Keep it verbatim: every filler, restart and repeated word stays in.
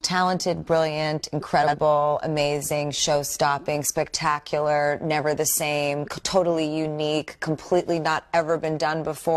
Talented, brilliant, incredible, amazing, show-stopping, spectacular, never the same, totally unique, completely not ever been done before.